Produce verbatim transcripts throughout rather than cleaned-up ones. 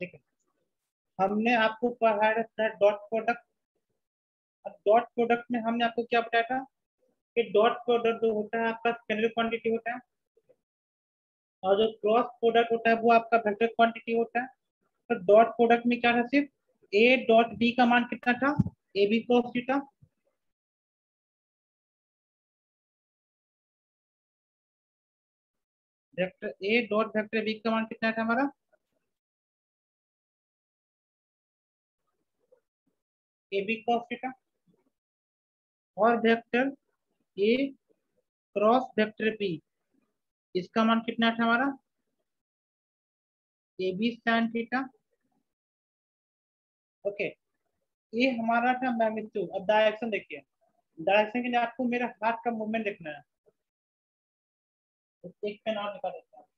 ठीक है, हमने आपको पढ़ाया था डॉट प्रोडक्ट। अब डॉट प्रोडक्ट में हमने आपको क्या बताया था कि डॉट प्रोडक्ट जो होता है आपका स्केलर क्वांटिटी होता है, और जो क्रॉस प्रोडक्ट होता है वो आपका वेक्टर क्वांटिटी होता है। तो डॉट प्रोडक्ट में क्या था, सिर्फ ए डॉट बी का मान कितना था, A B cross theta. Vector A dot vector B का मान कितना था हमारा, ए बी क्रॉस थीटा। और vector A cross vector B, इसका मान कितना था हमारा, A B sine theta. Okay, ये हमारा था मैग्नीट्यूड। अब डायरेक्शन देखिए, डायरेक्शन के लिए आपको मेरा हाथ का मूवमेंट देखना है। तो एक पेन और निकाल देता हूँ।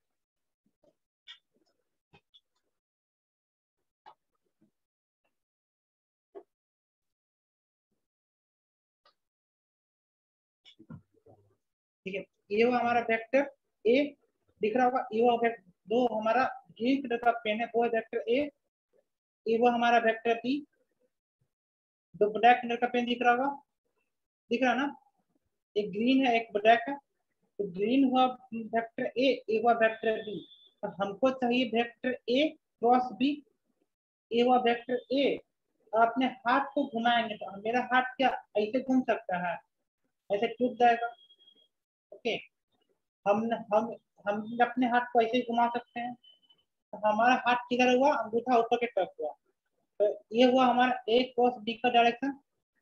ठीक है, ये वो हमारा वेक्टर ए दिख रहा होगा, ये वो वेक्टर दो हमारा ग्रीन कलर का पेन है, वो है वेक्टर ए। ये वो हमारा वेक्टर बी, दो ब्लैक कलर का पेन दिख रहा होगा, दिख रहा ना, एक ग्रीन है एक ब्लैक है। तो ग्रीन हुआ वेक्टर ए, ए हुआ वेक्टर बी। तो हमको चाहिए vector A cross B, A हुआ वेक्टर ए। और अपने हाथ को घुमाएंगे तो मेरा हाथ क्या ऐसे घूम सकता है, ऐसे टूट जाएगा। ओके, हम हम हम अपने हाथ को ऐसे ही घुमा सकते हैं। तो हमारा हाथ किधर हुआ, अंगूठा ऊपर की तरफ हुआ। तो ये हुआ हमारा ए क्रॉस बी का डायरेक्शन।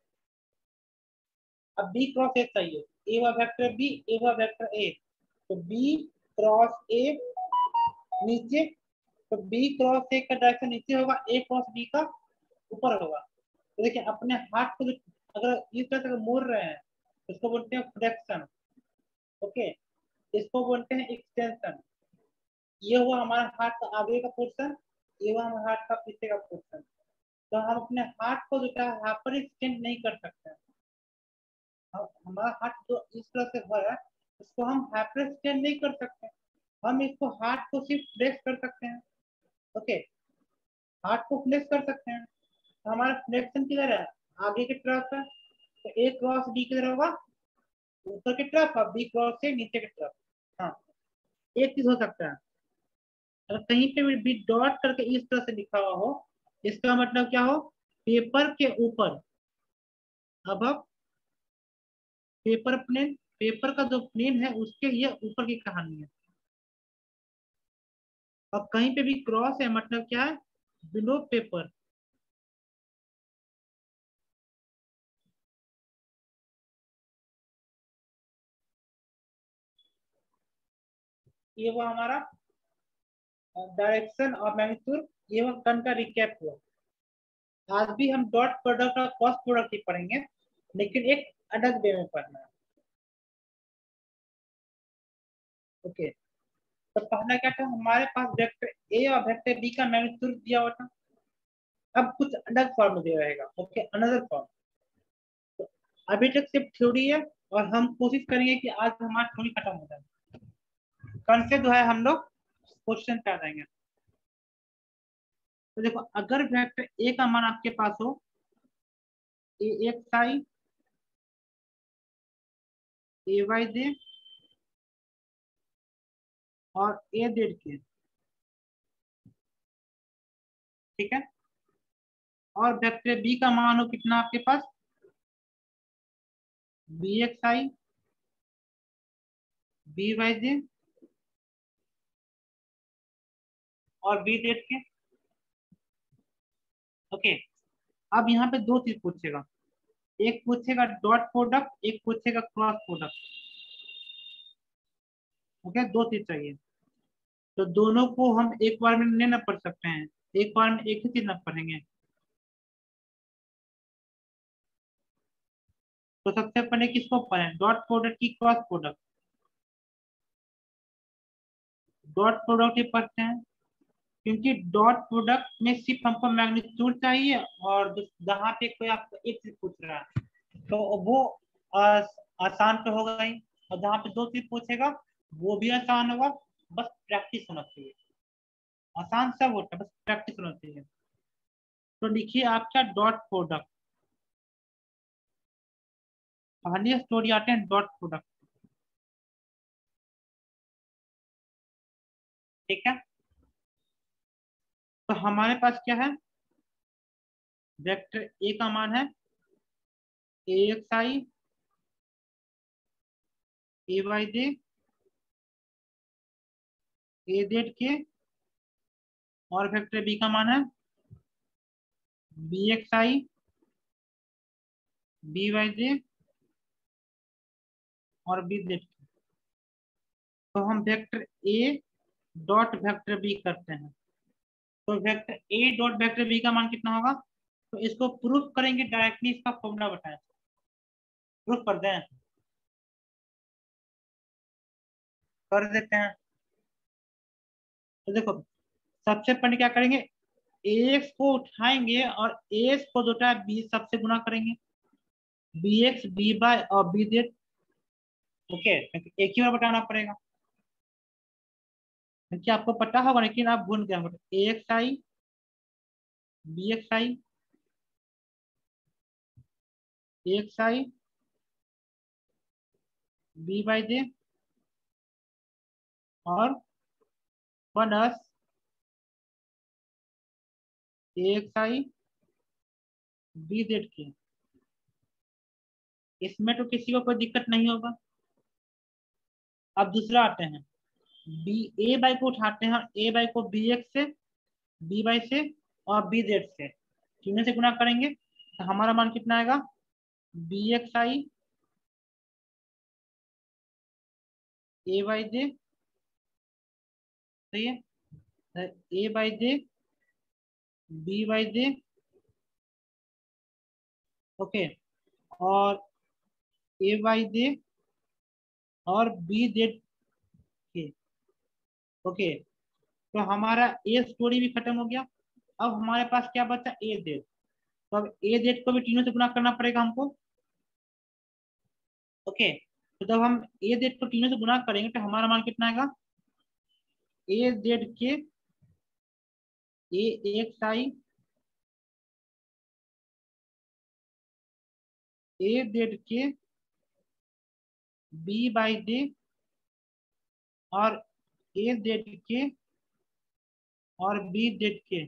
अब बी क्रॉस ए चाहिए, ए हुआ वेक्टर बी, ए हुआ वेक्टर ए। तो बी क्रॉस ए नीचे, तो बी क्रॉस ए का डायरेक्शन नीचे होगा, ए क्रॉस बी का ऊपर होगा। तो देखिए अपने हाथ को अगर इस तरह से मोड़ रहे हैं तो इसको बोलते हैं फ्लेक्शन। ओके, इसको बोलते हैं एक्सटेंशन। ये हुआ हमारा हाथ का आगे का पोर्शन, ये हुआ हमारे हाथ का पीछे का पोर्शन। तो हम अपने हाथ को जो है हाइपर एक्सटेंड नहीं कर सकते। हम हमारा हाथ जो इस तरह से हुआ है इसको हम हाइपर एक्सटेंड नहीं कर सकते। हम इसको हाथ को सिर्फ फ्लेक्स कर सकते हैं। ओके, हाथ को फ्लेक्स कर सकते हैं। तो हमारा फ्लेक्शन किधर है, आगे की तरफ है। तो ए क्रॉस बी किधर होगा, ऊपर की तरफ, और बी क्रॉस से नीचे की तरफ। हाँ, एक चीज हो सकता है, अगर कहीं पे भी बी डॉट करके इस तरह से लिखा हुआ हो, इसका मतलब क्या हो, पेपर के ऊपर। अब अब पेपर प्लेन, पेपर का जो प्लेन है उसके ये ऊपर की कहानी है। अब कहीं पे भी क्रॉस है मतलब क्या है, बिलो पेपर। ये वो हमारा डायरेक्शन और मैग्नीट्यूड, ये वो टर्म का रिकैप हुआ। आज भी हम डॉट प्रोडक्ट और क्रॉस प्रोडक्ट ही पढ़ेंगे, लेकिन एक अलग वे में पढ़ना है। ओके, तो पहला क्या था, हमारे पास वेक्टर ए और वेक्टर बी का मैग्नीट्यूड दिया हुआ था। अब कुछ अलग फॉर्म दिया रहेगा। Okay, another form. तो अभी तक सिर्फ थ्योरी है, और हम कोशिश करेंगे कि आज हमारा थ्योरी खत्म हो जाए, कल से जो है हम लोग क्वेश्चन पे आ जाएंगे। तो देखो, अगर वेक्टर ए का मान आपके पास हो, ए X I, A Y J और ए जेड के, ठीक है। और वेक्टर बी का मान हो कितना आपके पास, B X I, B Y J और बी जेड के। ओके, अब यहाँ पे दो चीज पूछेगा, एक पूछेगा डॉट प्रोडक्ट, एक पूछेगा क्रॉस प्रोडक्ट। ओके, दो चीज चाहिए। तो दोनों को हम एक बार में नहीं ना पढ़ सकते हैं, एक बार में एक ही चीज ना पढ़ेंगे। तो सबसे पहले किसको पढ़ें, डॉट प्रोडक्ट की क्रॉस प्रोडक्ट। डॉट प्रोडक्ट ही पढ़ते हैं, क्योंकि डॉट प्रोडक्ट में सिर्फ हमको मैग्नीट्यूड चाहिए, और जहाँ पे कोई आपको एक चीज पूछ रहा है तो वो आ, आसान तो होगा ही, और जहाँ पे दो चीज पूछेगा वो भी आसान होगा। बस प्रैक्टिस होना चाहिए। आसान सब होता है, बस प्रैक्टिस होना चाहिए। तो लिखिए आपका डॉट प्रोडक्ट, पहली स्टोरी आते हैं डॉट प्रोडक्ट। ठीक है, तो हमारे पास क्या है, वेक्टर ए का मान है A X I A Y J A Z K, और वेक्टर बी का मान है B X I B Y J और बी जेड के। तो हम vector A dot vector B करते हैं, तो vector A dot vector B का मान कितना होगा, तो इसको प्रूफ करेंगे डायरेक्टली, इसका फॉर्मूला बताएं, प्रूफ कर दें, कर देते हैं। तो देखो सबसे पहले क्या करेंगे, एक्स को उठाएंगे और एक्स को जो है बी सबसे गुना करेंगे, बी एक्स बी बाय और बी जेड। ओके, एक ही बार बताना पड़ेगा क्योंकि आपको पता होगा, लेकिन आप भूल गए। A X I B X I A X I B Y J और plus A X I B Z K. इसमें तो किसी को कोई दिक्कत नहीं होगा। अब दूसरा आते हैं, बी ए बाई को उठाते हैं, ए बाई को बी एक्स से बी बाई से और बी जेड से, तीनों से गुना करेंगे तो हमारा मान कितना आएगा, B X I A Y J, सही है, A Y J B Y J. Okay, और ए बाई जे और बी जेड के। ओके, तो हमारा ए स्टोरी भी खत्म हो गया। अब हमारे पास क्या बचा, ए जेड। तो अब ए जेड को भी तीनों से गुना करना पड़ेगा हमको। ओके, तो जब हम ए जेड को तीनों से गुना करेंगे तो हमारा मान कितना आएगा, A Z K A X I A Z K B Y J और ए जेड के और बी जेड के।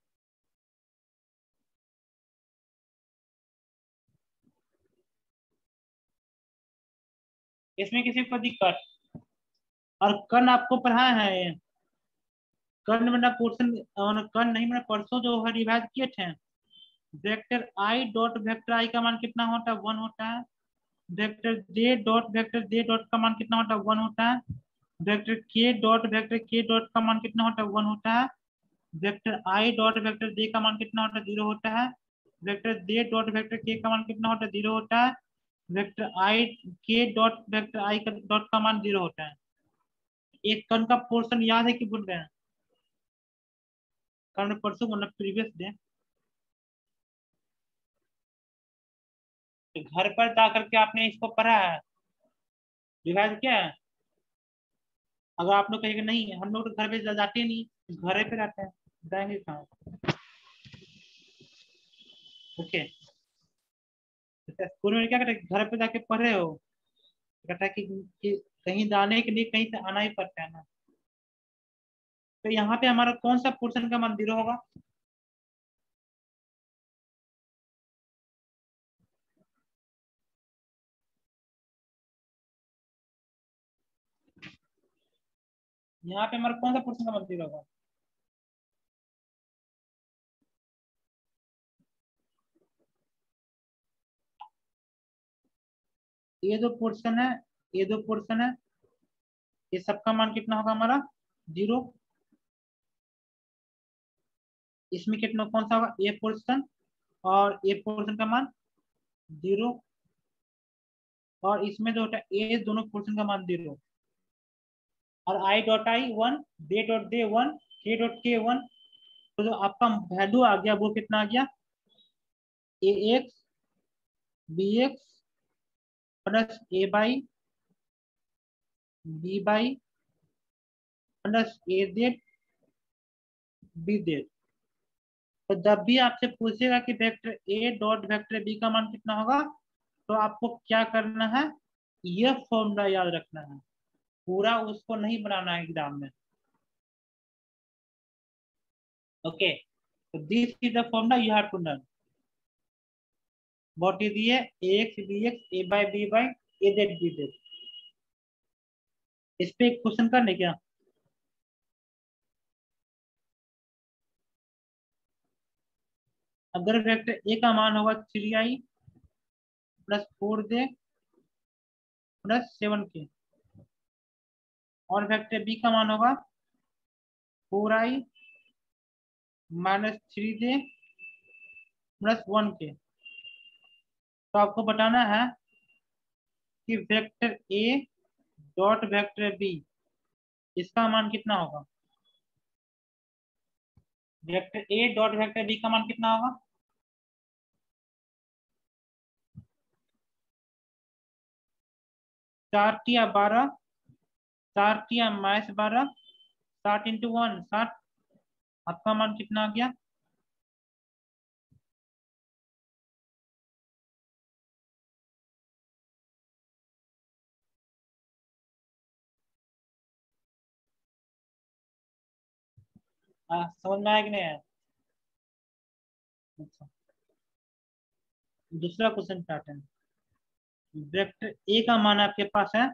इसमें किसी को दिक्कत, और कल आपको पढ़ाया है, कल मैंने पोर्शन, कल नहीं मैंने परसों जो है रिवाइज किए थे, vector I dot vector I का मान कितना होता है, वन होता है। Vector J dot vector J dot का मान कितना होता है, वन होता है। वेक्टर के डॉट वेक्टर के डॉट का मान कितना होता है, वन होता है। Vector I dot vector J का मान कितना होता है, जीरो होता है। वेक्टर जे डॉट वेक्टर के का मान कितना होता है, जीरो होता है। वेक्टर आई के डॉट वेक्टर आई का डॉट का मान जीरो होता है। एक कन का पोर्शन याद है कि भूल गए हैं, कल परसों मतलब प्रीवियस डे। तो घर पर जा करके आपने इसको पढ़ा है, रिवाइज किया है। अगर आप लोग कहेंगे नहीं हम लोग तो घर पे जा, जाते नहीं, घर पे रहते हैं, जाएंगे कहाँ। ओके, तो स्कूल में क्या कहते हैं, घर पे जाके पढ़े हो, कहता है कि, कि कहीं जाने के लिए कहीं से आना ही पड़ता है ना। तो यहाँ पे हमारा कौन सा पोर्शन का मंदिर होगा, यहाँ पे हमारा कौन सा पोर्शन का मंदिर होगा, ये जो पोर्शन है, ये जो पोर्शन है, ये सबका मान कितना होगा हमारा, जीरो। इसमें कितना कौन सा होगा, ए पोर्शन और ए पोर्शन का मान जीरो, और इसमें जो होता है ए दोनों पोर्शन का मान जीरो, और I dot I one, J dot J one, K dot K one. तो जो आपका वैल्यू आ गया वो कितना आ गया, A X B X plus A Y B Y plus A Z B Z. तो जब भी आपसे पूछेगा कि vector A dot vector B का मान कितना होगा, तो आपको क्या करना है, यह फॉर्मूला याद रखना है, पूरा उसको नहीं बनाना है एग्जाम में। ओके, तो this is the formula you have to learn. What is ये, X B X A Y B Y A Z B Z. इस पे एक क्वेश्चन करने क्या, अगर वेक्टर ए का मान होगा three I plus four J plus seven K, और वेक्टर बी का मान होगा four I minus three J plus one K, तो आपको बताना है कि vector A dot vector B, इसका मान कितना होगा। Vector A dot vector B का मान कितना होगा, चार टिया बारह, चार टिया माइनस बारह, साठ इंटू वन साठ, आपका मान कितना आ गया। हाँ, समझ में आया कि नहीं आया। अच्छा, दूसरा क्वेश्चन स्टार्ट है। वेक्टर ए का मान आपके पास है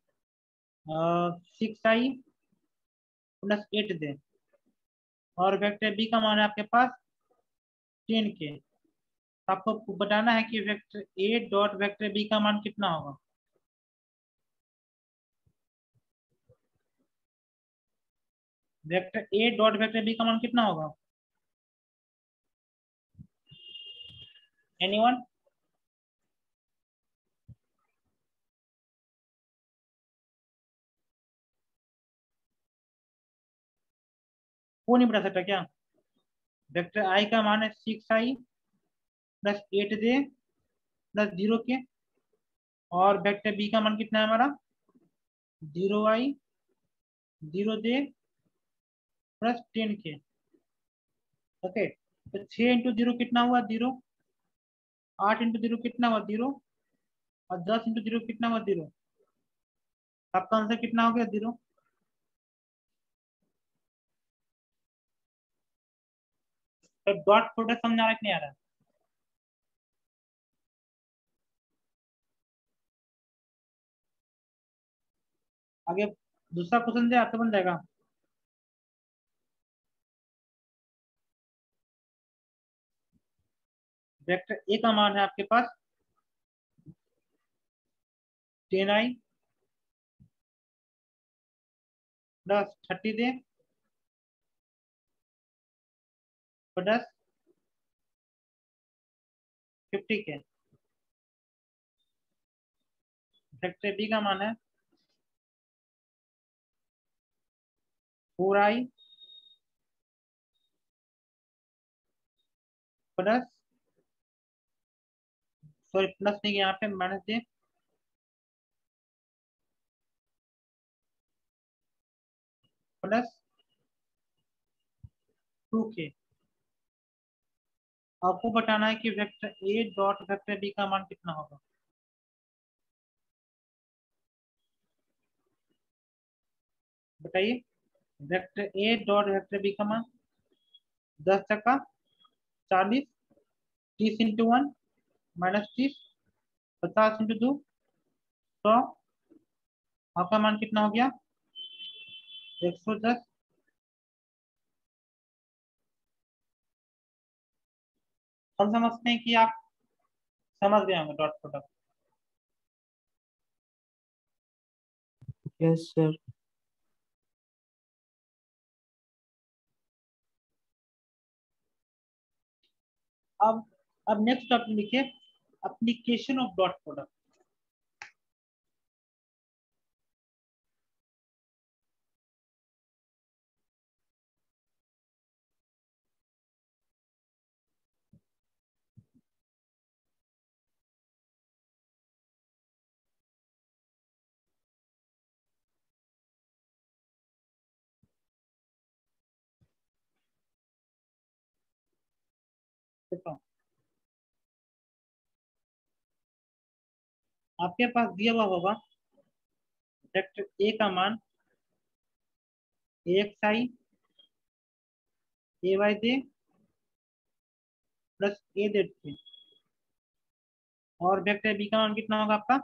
six I plus eight J, और वेक्टर बी का मान है आपके पास टेन के। आपको बताना है कि vector A dot vector B का मान कितना होगा। Vector A dot vector B का मान कितना होगा, एनीवन। वो नहीं बता सकता क्या। वेक्टर आई का मान है six I plus eight J plus zero K, और वेक्टर बी का मान कितना है हमारा, zero I zero J plus ten K. Okay, तो छह इंटू जीरो कितना हुआ, जीरो। आठ इंटू जीरो कितना हुआ, जीरो। और दस इंटू जीरो कितना हुआ, जीरो। आपका आंसर कितना हो गया, जीरो। तो डॉट प्रोडक्ट समझ आ रहा है कि नहीं आ रहा है। आगे दूसरा क्वेश्चन दे आपसे बन जाएगा। वेक्टर ए का मान है आपके पास ten I plus thirty J plus fifty K. Vector B का मान है four I plus, sorry plus नहीं, यहाँ पे माइनस दे प्लस टू के। आपको बताना है कि vector A dot vector B का मान कितना होगा। बताइए, vector A dot vector B का मान, दस टका, चालीस, तीस इंटू वन माइनस तीस, पचास इंटू दो सौ, आपका मान कितना हो गया, एक सौ दस। हम समझते हैं कि आप समझ गए होंगे डॉट प्रोडक्ट। Yes sir. अब अब नेक्स्ट टॉपिक लिखिए, एप्लीकेशन ऑफ डॉट प्रोडक्ट। देखो आपके पास दिया हुआ होगा वेक्टर ए का मान X I A Y J plus A Z K, और वेक्टर बी का मान कितना होगा आपका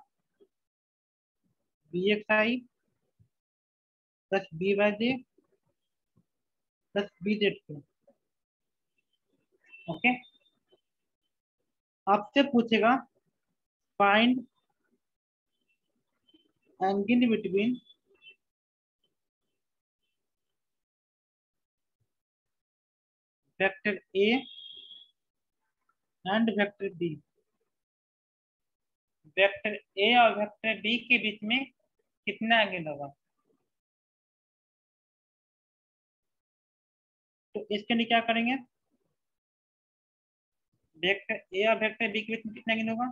B X I plus B Y J plus B Z K. Okay, आपसे पूछेगा find angle between vector A and vector B. Vector A और vector B के बीच में कितना एंगल होगा? तो इसके लिए क्या करेंगे, वेक्टर ए और वेक्टर बी के बीच में कितना एंगल होगा?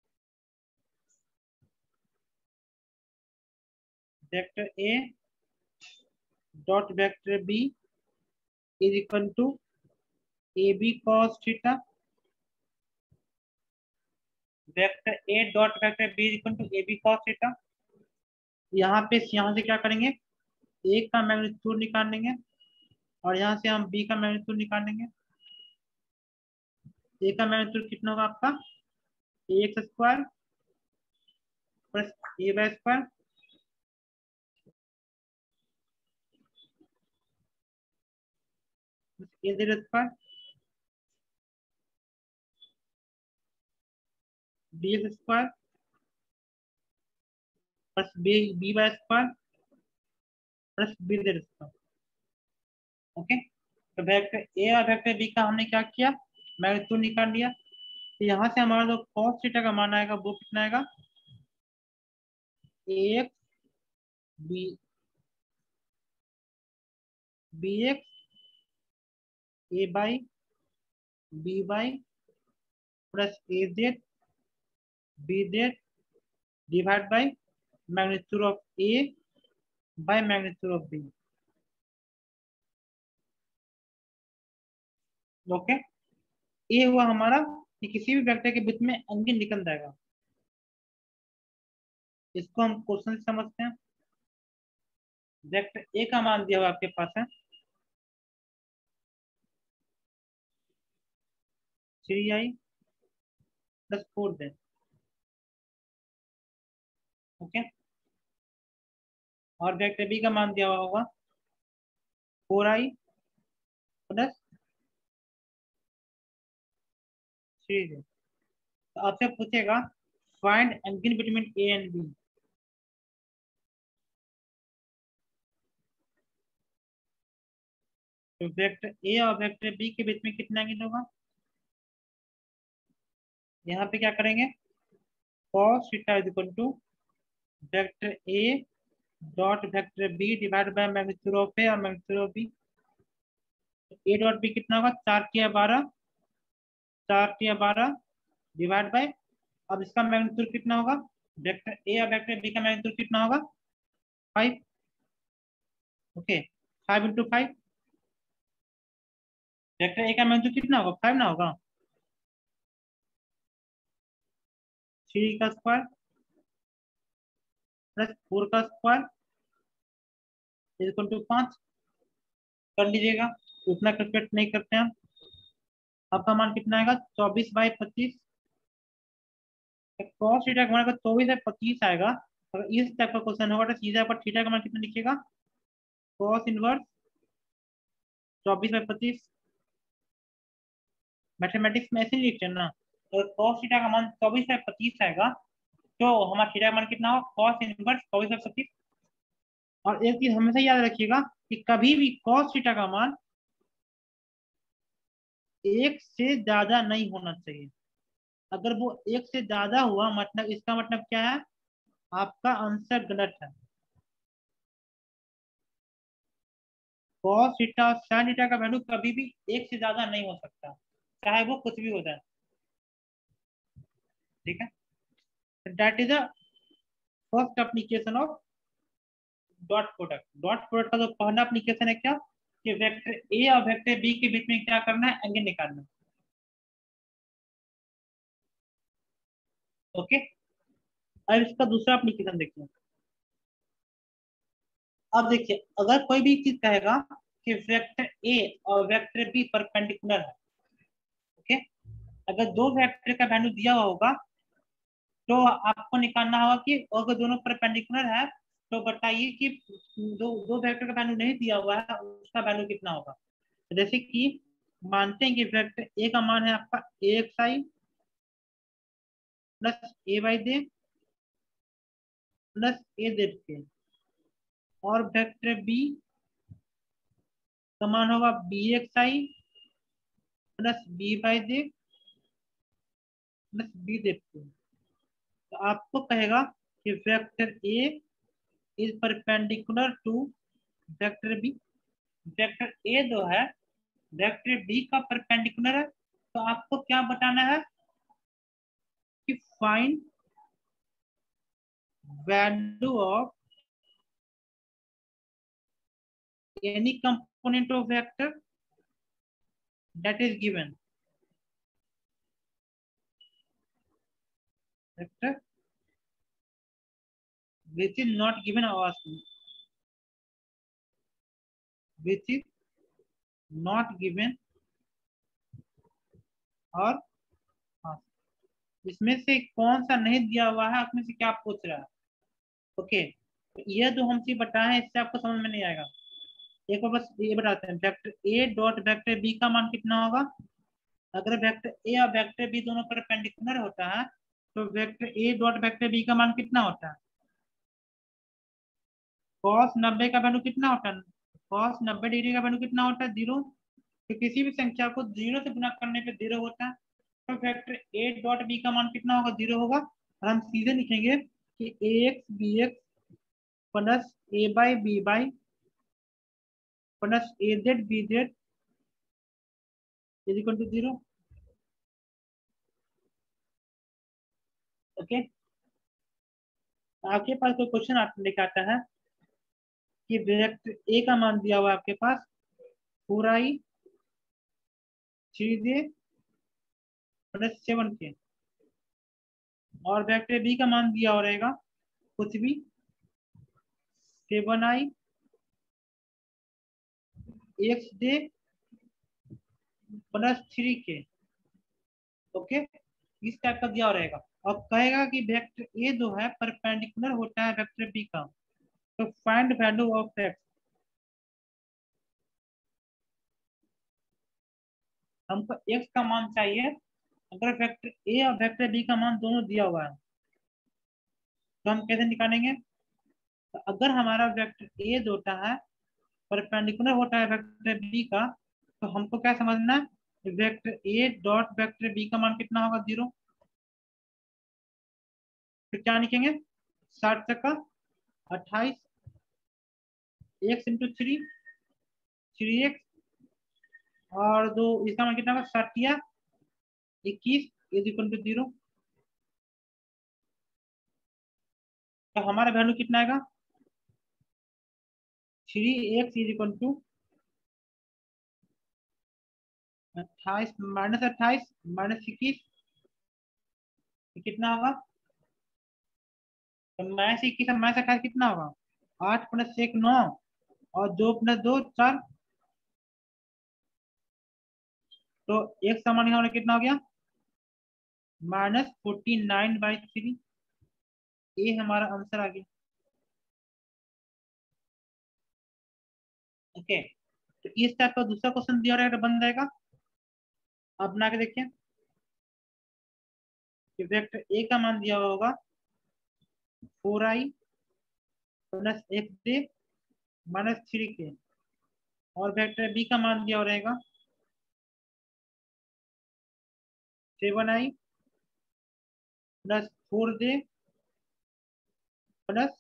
Vector A dot vector B is equal to A B cos theta, vector A dot vector B is equal to A B cos theta. यहाँ पे यहाँ से क्या करेंगे, ए का मैग्नीट्यूड निकालेंगे और यहाँ से हम बी का मैग्नीट्यूड निकालेंगे। ए का मैग्नीट्यूड कितना होगा आपका A X square plus A Y square A Z square B X square plus B B Y square plus B Z square. Okay, तो वेक्टर ए और वेक्टर बी का हमने क्या किया, मैग्नीट्यूड निकाल लिया। तो यहाँ से हमारा जो cos थीटा का मान आएगा वो कितना आएगा, X B B X A Y B Y plus A Z B Z divide by magnitude of A by magnitude of B. Okay, ये हुआ हमारा कि किसी भी वेक्टर के बीच में एंगल निकल जाएगा। इसको हम क्वेश्चन समझते हैं। वेक्टर ए का मान दिया हुआ आपके पास है three I plus four Z. Okay, और वेक्टर बी का मान दिया हुआ होगा four I plus three Z. तो आपसे पूछेगा find angle between A and B. तो वेक्टर ए और वेक्टर बी के बीच में कितना एंगल होगा, यहाँ पे क्या करेंगे cos theta is equal to vector A dot vector B divide by magnitude of A और magnitude of B. A dot B कितना होगा, चार तिया बारह, चार तिया बारह डिवाइड बाय, अब इसका मैग्नीट्यूड कितना होगा, वेक्टर ए और वेक्टर बी का मैग्नीट्यूड कितना होगा five. Okay, five into five, vector A का मैग्नीट्यूड कितना होगा फाइव ना होगा, थ्री का स्क्वायर प्लस फोर का स्क्वायर इक्वल टू पांच। कर लीजिएगा, उतना कैलकुलेट नहीं करते हैं। आपका मान कितना आएगा चौबीस बाई पच्चीस। कॉस थीटा का मान अगर चौबीस बाई पच्चीस आएगा, अगर इस टाइप का क्वेश्चन होगा तो सीधा पर थीटा का मान कितना लिखिएगा, कॉस इनवर्स चौबीस बाई पच्चीस। मैथमेटिक्स में ऐसे ही लिखते हैं ना, तो कॉस थीटा का मान चौबीस बाई पच्चीस आएगा तो हमारा थीटा का मान कितना होगा, कॉस इनवर्स चौबीस बाई पच्चीस। और एक चीज हमेशा याद रखिएगा कि कभी भी कॉस थीटा का मान एक से ज्यादा नहीं होना चाहिए। अगर वो एक से ज्यादा हुआ मतलब इसका मतलब क्या है, आपका आंसर गलत है। कॉस थीटा और साइन थीटा का वैल्यू कभी भी एक से ज्यादा नहीं हो सकता, चाहे वो कुछ भी हो जाए। ठीक है, that is the first application of dot product. Dot product का जो पहला एप्लीकेशन है क्या, कि वेक्टर ए और वेक्टर बी के बीच में क्या करना है, एंगल निकालना है। ओके, अब इसका दूसरा एप्लीकेशन देखिए। अब देखिए, अगर कोई भी चीज कहेगा कि वेक्टर ए और वेक्टर बी परपेंडिकुलर है, ओके, अगर दो वेक्टर का वैल्यू दिया हुआ होगा तो आपको निकालना होगा कि अगर दोनों परपेंडिकुलर है तो बताइए कि दो दो वेक्टर का वैल्यू नहीं दिया हुआ है उसका वैल्यू कितना होगा। जैसे कि मानते हैं कि वेक्टर ए का मान है आपका A X I plus A Y J plus A Z K, और वेक्टर बी का मान होगा B X I plus B Y J plus B Z K. तो आपको कहेगा कि vector A is perpendicular to vector B. Vector A जो है वेक्टर बी का परपेंडिकुलर है, तो आपको क्या बताना है कि find value of any component of vector that is given vector which is not given or asking, which is not given और हाँ, इसमें से कौन सा नहीं दिया हुआ है, उसमें से क्या पूछ रहा है। ओके, तो ये जो हम चीज बताए हैं इससे आपको समझ में नहीं आएगा। एक बार बस ये बताते हैं, vector A dot vector B का मान कितना होगा। अगर वेक्टर ए और वेक्टर बी दोनों परपेंडिकुलर होता है तो vector A dot vector B का मान कितना होता है। कॉस नब्बे का वैल्यू कितना होता है, कॉस नब्बे डिग्री का वैल्यू कितना होता है, जीरो। तो किसी भी संख्या को जीरो से गुणा करने पे जीरो होता है, तो वेक्टर ए डॉट बी का मान कितना होगा, जीरो होगा। और हम सीधे लिखेंगे कि A X B X plus A Y B Y plus A Z B Z is equal to zero. Okay, आपके पास कोई क्वेश्चन आप लेके आता है कि वेक्टर ए का मान दिया हुआ है आपके पास four I three J plus seven K, और वेक्टर बी का मान दिया हो रहेगा कुछ भी seven I X J plus three K. Okay, इस टाइप का दिया रहेगा। और कहेगा कि वेक्टर ए जो है परपेंडिकुलर होता है वेक्टर बी का, तो फाइंड वैल्यू ऑफ एक्स। हमको एक्स का मान चाहिए अगर वेक्टर ए और वेक्टर बी का मान दोनों दिया हुआ है, तो हम कैसे निकालेंगे। तो अगर हमारा वेक्टर ए जो होता है परपेंडिकुलर होता है वेक्टर बी का, तो हमको क्या समझना है, vector A dot vector B का मान कितना होगा, जीरो। फिर क्या लिखेंगे, साठ तक का अट्ठाईस X into three three X, और जो इसका मान कितना होगा, साठिया इक्कीस इज इक्वल टू जीरो। तो हमारा वैल्यू कितना आएगा, three X is equal to अट्ठाईस माइनस अट्ठाईस माइनस इक्कीस, कितना होगा, तो माइनस इक्कीस और माइनस अट्ठाईस कितना होगा, आठ प्लस एक नौ, और दो प्लस दो चार। तो एक समान यहाँ कितना हो गया, minus forty nine by three. ये हमारा आंसर आ गया। ओके, तो इस टाइप का दूसरा क्वेश्चन दिया रहेगा, बन जाएगा। अब बना के देखिए कि वेक्टर ए का मान दिया हुआ होगा four I plus X J minus three K, और वेक्टर बी का मान दिया हुआ रहेगा seven I plus four J plus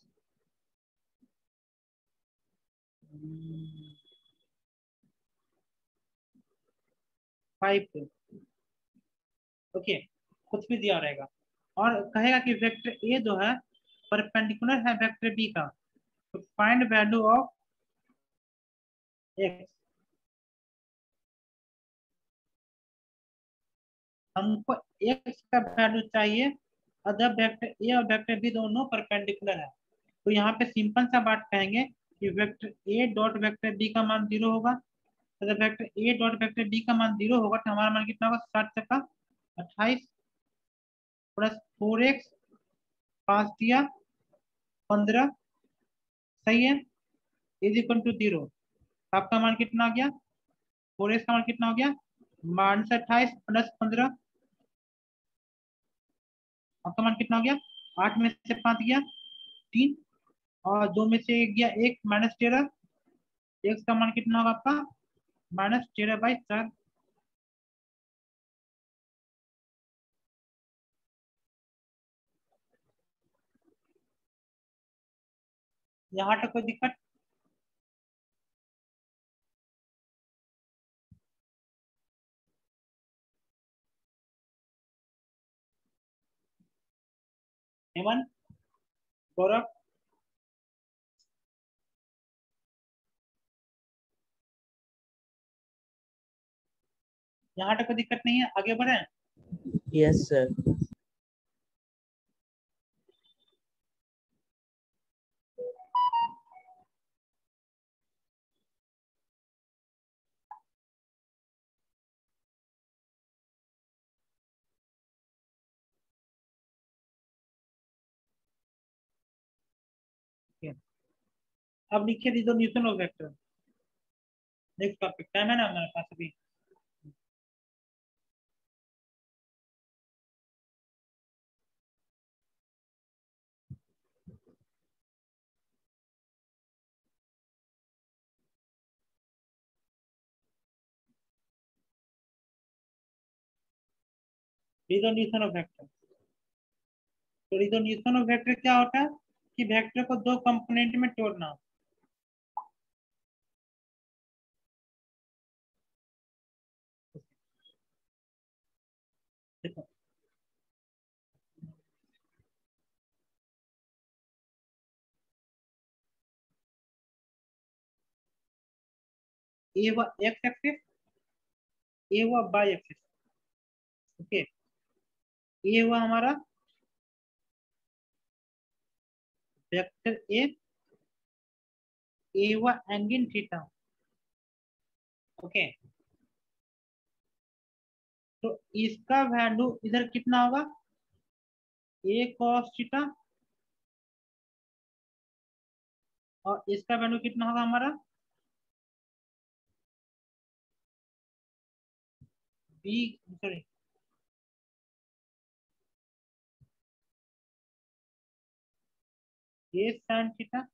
five K. Okay, कुछ भी दिया रहेगा, और कहेगा कि वेक्टर ए जो है परपेंडिकुलर है वेक्टर बी का, तो फाइंड वैल्यू ऑफ एक्स। हमको एक्स का वैल्यू चाहिए अदर वेक्टर ए और वेक्टर बी दोनों परपेंडिकुलर है, तो यहाँ पे सिंपल सा बात कहेंगे कि vector A dot vector B का मान जीरो होगा। अगर vector A dot vector B का मान जीरो होगा तो हमारा मान कितना होगा, साठ टका अट्ठाईस प्लस फोर एक्स पांच दिया पंद्रह, सही है, इज इक्वल टू जीरो। आपका मान कितना आ गया, फोर एक्स का मान कितना हो गया, माइनस अट्ठाईस प्लस पंद्रह, आपका मान कितना हो गया, आठ में से पांच गया तीन, और दो में से एक गया एक, माइनस तेरह, एक्स का मान कितना होगा आपका, माइनस तेरह बाई चार। यहाँ तक कोई दिक्कत, हेमंत, गौरव, यहाँ तक कोई दिक्कत नहीं है, आगे बढ़े। Yes sir. अब लिखिए resolution of vector, next topic time है ना हमारे पास अभी। रिजोल्यूशन ऑफ वेक्टर, तो रिजोल्यूशन ऑफ वेक्टर क्या होता है कि वेक्टर को दो कंपोनेंट में तोड़ना। देखो ए हुआ एक्स एक्सिस, ए हुआ वाई एक्सिस, ओके, ये हुआ हमारा वेक्टर ए, ए हुआ एंगल थीटा, ओके, तो इसका वैल्यू इधर कितना होगा, ए कॉस थीटा, और इसका वैल्यू कितना होगा हमारा, B, sorry A sine theta,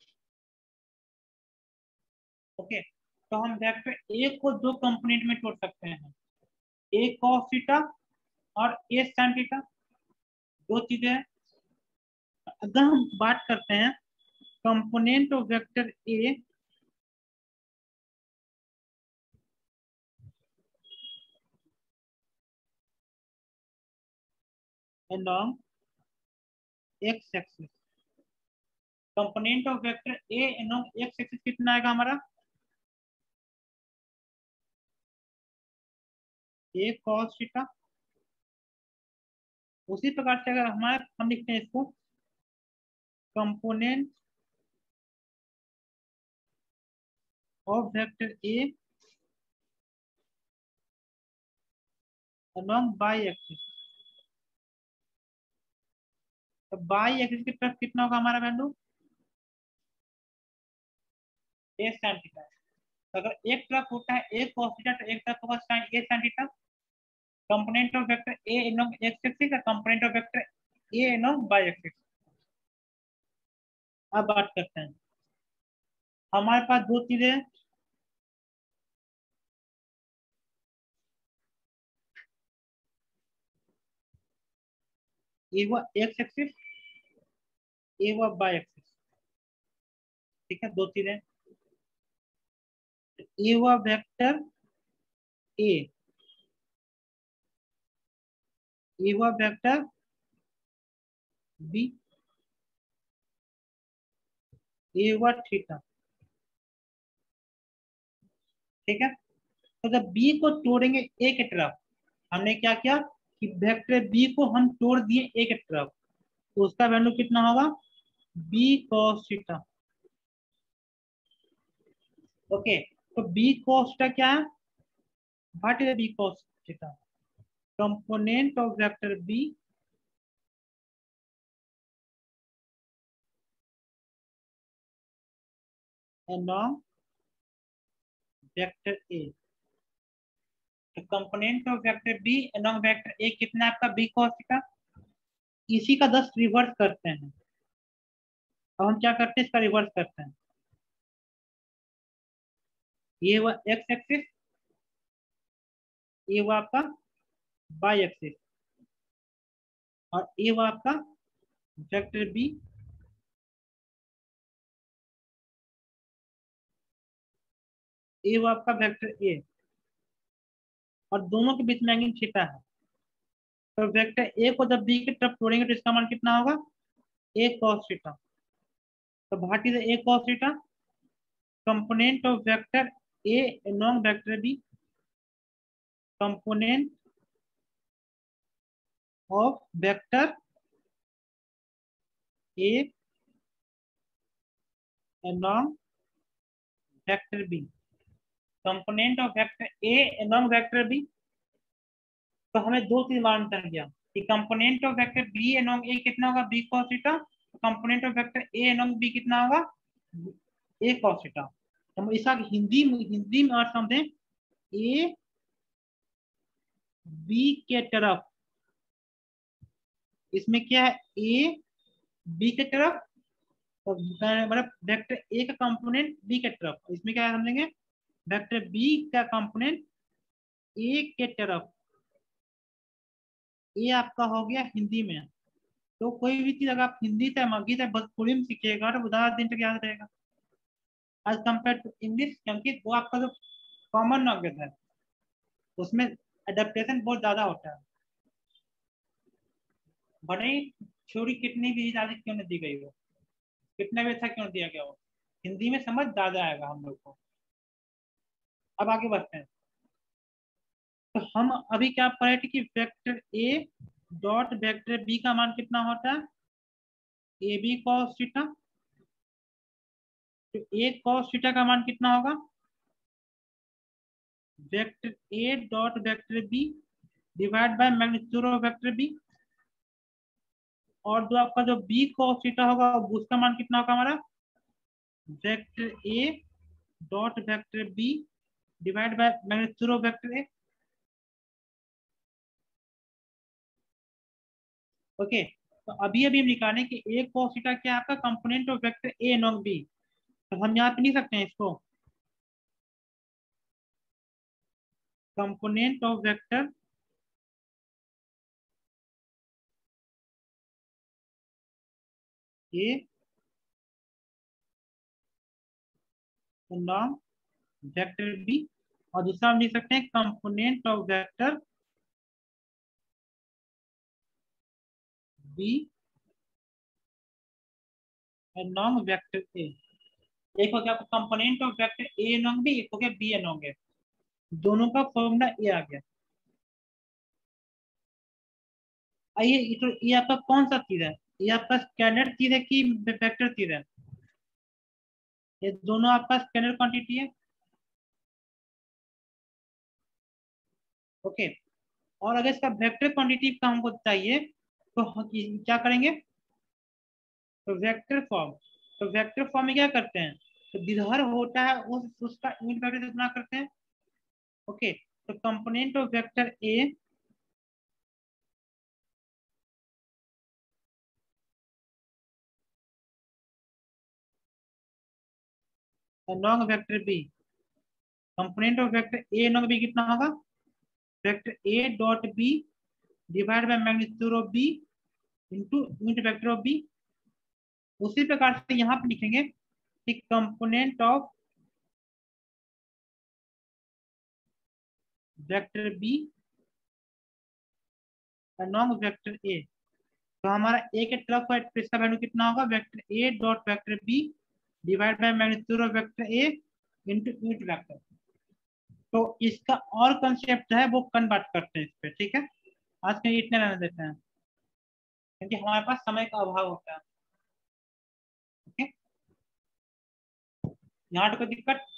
okay. तो हम वेक्टर ए को दो कंपोनेंट में तोड़ सकते हैं, ए कॉस थीटा और ए साइन थीटा, दो चीजें हैं। अगर हम बात करते हैं component of vector A along x axis, component of vector A along x axis कितना आएगा हमारा, ए cos थीटा। उसी प्रकार से अगर हमारे हम लिखते हैं इसको component of vector A along y axis, तो y एक्सिस की तरफ कितना होगा हमारा वैल्यू, ए sin थीटा। तो अगर एक तरफ होता है ए cos थीटा तो एक तरफ होगा sin A sin theta. Component of vector A along x axis का component of vector A along y axis. अब बात करते हैं, हमारे पास दो चीजें हैं, ये हुआ एक्स एक्सिस, ये हुआ वाई एक्सिस, ठीक है, दो चीजें, ये हुआ वेक्टर ए, ये हुआ वेक्टर बी, ये हुआ थीटा, ठीक है। तो जब बी को तोड़ेंगे ए की तरफ, हमने क्या किया कि वेक्टर बी को हम तोड़ दिए ए के तरफ, तो उसका वैल्यू कितना होगा, बी कॉस थीटा। ओके, तो बी कॉस थीटा क्या है, what is B cos theta, component of vector B along vector A. तो component of vector B along vector A कितना है आपका, बी कॉस थीटा। इसी का दस रिवर्स करते हैं। अब हम क्या करते हैं, इसका रिवर्स करते हैं। ये हुआ एक्स एक्सिस, ये हुआ आपका वाई एक्सिस, और ये हुआ आपका वेक्टर बी, ये हुआ आपका वेक्टर ए, और दोनों के बीच में एंगल थीटा है। तो वेक्टर ए को जब बी की तरफ तोड़ेंगे तो इसका मान कितना होगा, ए कॉस थीटा। तो what is A cos theta, component of vector A along vector B, component of vector A along vector B, component of vector A along vector B. तो हमें दो चीज मालूम चल गया कि component of vector B along A कितना होगा, B cos theta, component of vector A along B कितना होगा, ए cos थीटा। हम इसका हिंदी में हिंदी में अर्थ समझें, ए बी के तरफ, इसमें क्या है, ए बी के तरफ, तो मतलब वेक्टर ए का कंपोनेंट बी के तरफ, इसमें क्या समझेंगे, वेक्टर बी का कंपोनेंट ए के तरफ। ये आपका हो गया हिंदी में। तो कोई भी चीज अगर आप हिंदी से मगही से भोजपुरी में सीखिएगा तो ज्यादा दिन तक याद रहेगा एज कम्पेयर टू इंग्लिश, क्योंकि वो आपका जो कॉमन नॉलेज है उसमें एडेप्टेशन बहुत ज्यादा होता है। भले ही थ्योरी कितनी भी ज्यादा क्यों नहीं दी गई हो, कितना भी अच्छा क्यों दिया गया हो, हिंदी में समझ ज्यादा आएगा हम लोग को। अब आगे बढ़ते हैं। तो हम अभी क्या पढ़ रहे थे कि vector A dot vector B का मान कितना होता है, ए बी कॉस थीटा। तो ए कॉस थीटा का मान कितना होगा, vector A dot vector B divide by magnitude of vector B, और जो आपका जो बी कॉस थीटा होगा उसका मान कितना होगा हमारा, vector A dot vector B divide by magnitude of vector A. Okay, तो अभी अभी हम निकालें कि ए कॉस थीटा क्या है आपका, component of vector A on B. तो हम याद नहीं सकते हैं इसको, component of vector A on vector B, और दूसरा हम लिख सकते हैं component of vector B along vector A. एक हो गया component of vector A along B, एक हो गया बी along ए, दोनों का फॉर्मूला ए आ गया। आइए, ये तो ये आपका कौन सा चीज है, ये आपका स्कैलर चीज है कि वेक्टर चीज है, ये दोनों आपका स्कैलर क्वांटिटी है। ओके, और अगर इसका वेक्टर क्वांटिटी का हमको चाहिए तो हम क्या करेंगे, तो वेक्टर फॉर्म, तो वेक्टर फॉर्म में क्या करते हैं, तो जिधर होता है उस उसका यूनिट वेक्टर से गुणा करते हैं। ओके, तो component of vector A along vector B, component of vector A along B कितना होगा, vector A dot B divide by magnitude of B into unit vector of B. उसी प्रकार से यहाँ पे लिखेंगे कि component of vector B along vector A. तो हमारा ए के तरफ है तो इसका वैल्यू कितना होगा, vector A dot vector B divide by magnitude of vector A into unit vector. तो इसका और कंसेप्ट है वो कन्वर्ट करते हैं इस पे, ठीक है। आज के इतने रहने देते हैं क्योंकि हमारे पास समय का अभाव होता है। ओके, यहाँ कोई दिक्कत?